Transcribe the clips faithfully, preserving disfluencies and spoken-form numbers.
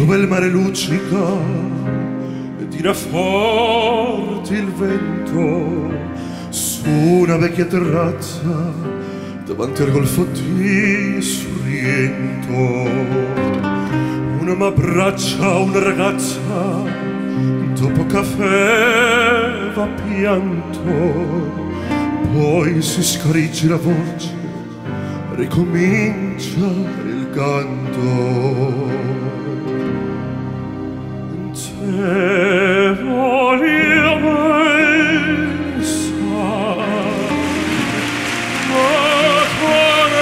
dove il mare luccica e tira forte il vento su una vecchia terrazza davanti al golfo di Sorrento. Una m'abbraccia, una ragazza, dopo caffè va pianto, poi si scaricci la voce, ricomincia il canto. Te voglio pensare, ma come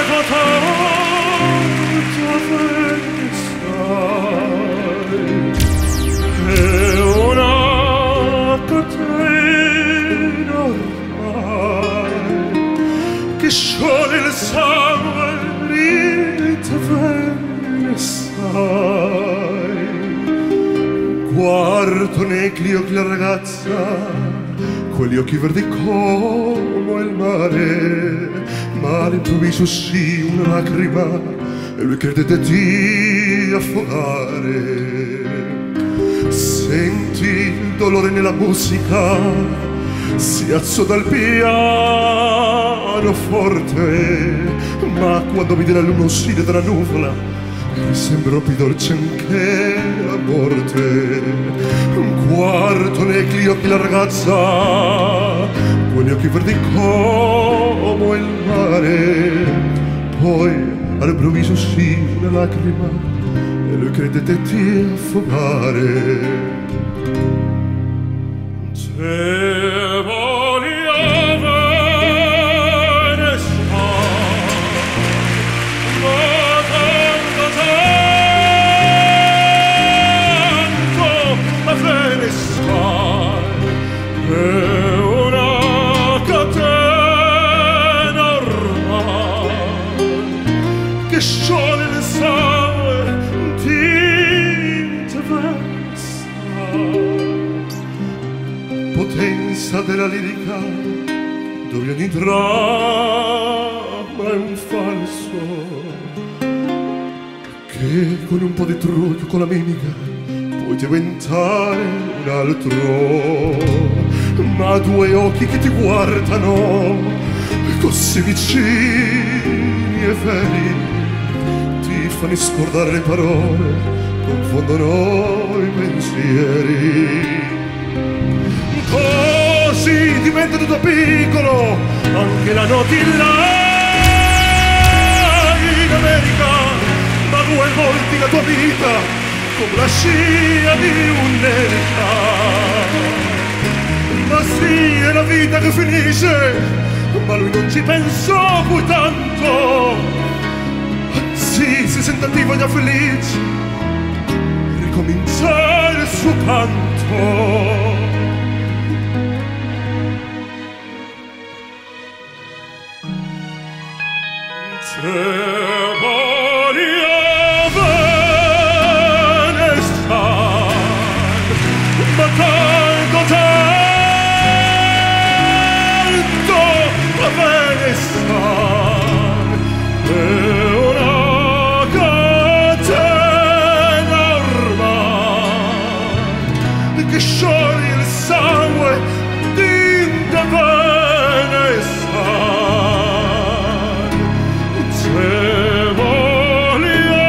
tanta pensare, è una catena ormai che scioglie il sangue di te sai. Guardo negli occhi la ragazza, quegli occhi verdi come il mare, ma all'improvviso sì una lacrima e lui crede di affogare. Senti il dolore nella musica, si alzò dal pianoforte, ma quando vide la luna uscire dalla nuvola mi sembrò più dolce anche la morte. Guardo negli occhi la ragazza, quegli occhi verdi come il mare, poi all'improvviso sì una lacrima e lui credette di affogare. Te voglio bene stare, ma tanto tanto a bene stare, è una catena ormai che scioglie il sangue di te versa. Potenza della lirica, dove ogni dramma è un falso, che con un po' di trucco, con la mimica, puoi diventare un altro. Ma due occhi che ti guardano, così vicini e veri, ti fanno scordare le parole, confondono i pensieri. Così diventa tutto piccolo, anche la notte là in America, ma due volte la tua vita come la scia di un'erica. Ma sì, è la vita che finisce, ma lui non ci pensò poi tanto. Sì, si sentiva già felice, ricomincia il suo canto. Te voglio bene stare, ma tanto tanto va bene stare, è una catena ormai che scioglie il sangue di te bene stare. Te voglio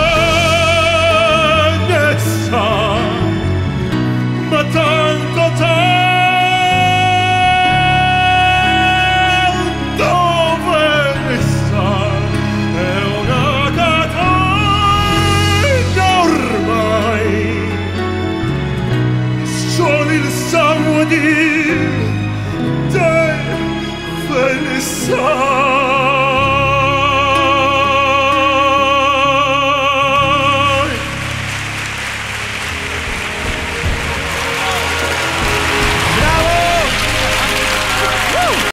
bene stare, ma tanto tanto bene stare, è una catena ormai, solo il sangue di te bene stare.